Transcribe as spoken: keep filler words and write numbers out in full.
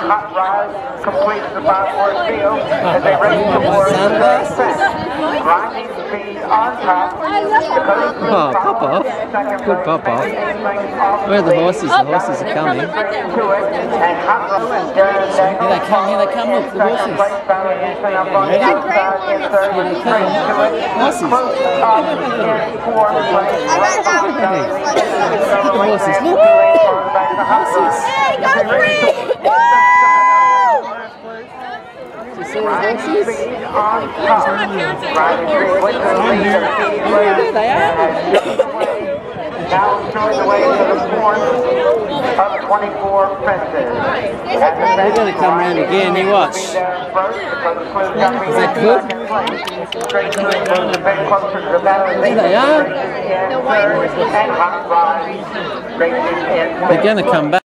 Hot Rod completes the five-horse field as they race towards the fence. Grinding speed on top. Oh, pop off. Good pop off. Where are the horses? The horses are coming. Here they come, here they come, look, the horses. Ready? Here they come. Horses. Look at the horses, look. Horses. You see the horses? There they are. Now showing the way to the fourth of twenty-four fences. They're going to come around again, you watch. Is that good? There they are. They're going to come back.